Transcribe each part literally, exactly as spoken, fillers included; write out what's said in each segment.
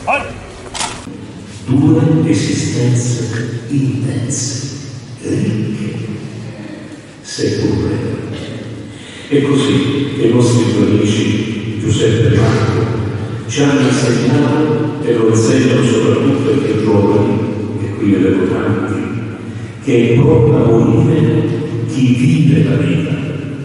Due esistenze intense, ricche, seppure. E così che i nostri due amici Giuseppe e Marco ci hanno insegnato, e lo insegnano soprattutto ai più giovani, e qui ne vedo tanti, che è proprio a morire chi vive la vita,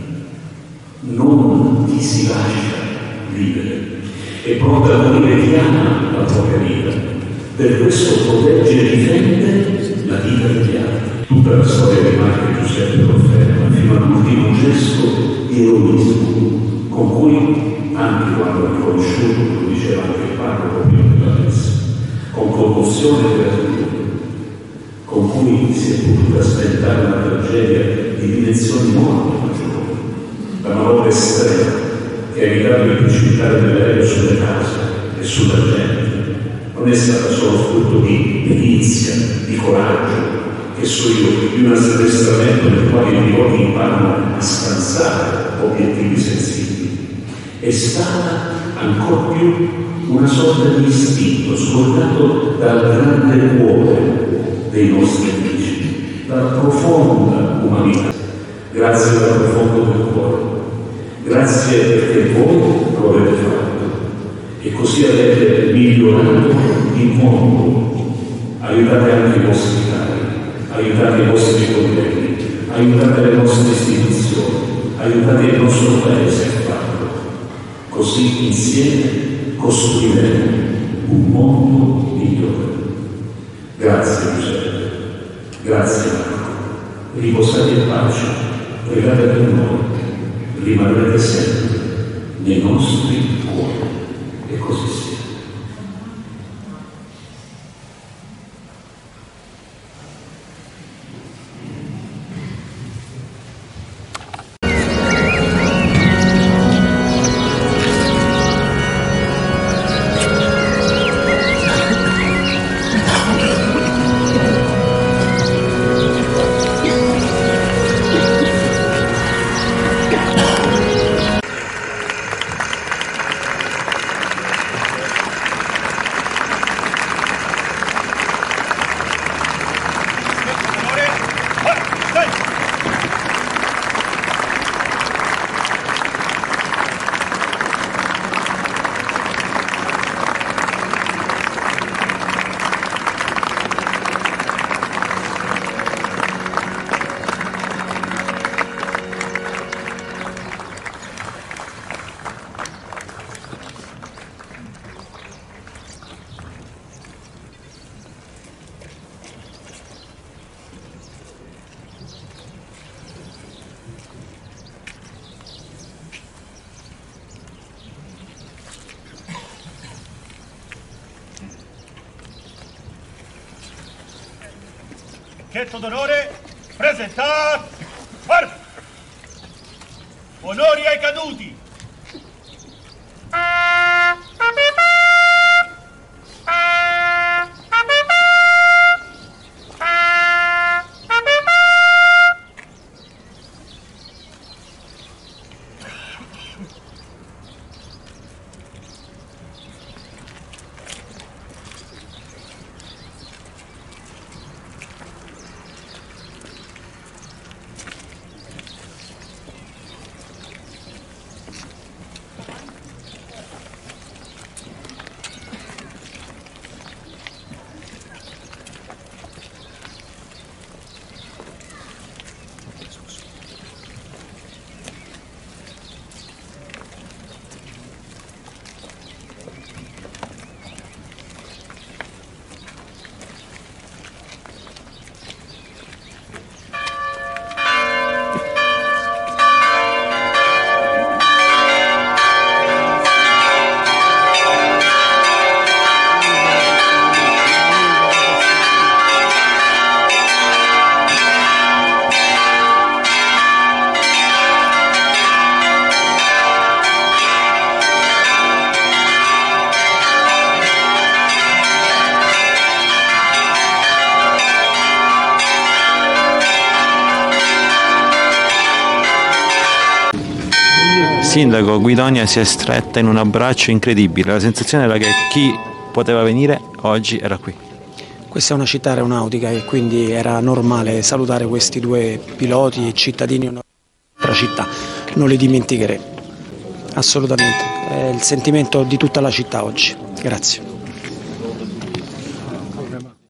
non chi si lascia vivere. È proprio a morire chi ama la propria vita. Per questo protegge e difende la vita degli altri. Tutta la storia di Marco e Giuseppe lo afferma, fino all'ultimo gesto di eroismo con cui, anche quando ha riconosciuto, lo diceva anche il parroco prima della messa, con commozione e gratitudine, con cui si è potuta aspettare una tragedia di dimensioni molto maggiori, la manovra estrema che ha evitato di precipitare dell'aereo sulle case e sulla gente. Non è stata solo frutto di perizia, di coraggio, che so io, di un addestramento nel quale i piloti imparano a scansare obiettivi sensibili. È stata ancor più una sorta di istinto scordato dal grande cuore dei nostri amici, dalla profonda umanità. Grazie dal profondo del cuore, grazie perché voi lo avete fatto e così avete migliorato il mondo. Aiutate anche i vostri cari, aiutate i vostri colleghi, aiutate le nostre istituzioni, aiutate il nostro paese a farlo. Così insieme costruiremo un mondo migliore. Grazie Giuseppe, grazie Marco. Riposate in pace, pregate per noi, rimarrete sempre nei nostri cuori. E così sia. Pacchetto d'onore, presentato! Onori ai caduti! Sindaco, Guidonia si è stretta in un abbraccio incredibile. La sensazione era che chi poteva venire, oggi era qui. Questa è una città aeronautica e quindi era normale salutare questi due piloti e cittadini della nostra città, non li dimenticheremo, assolutamente, è il sentimento di tutta la città oggi. Grazie.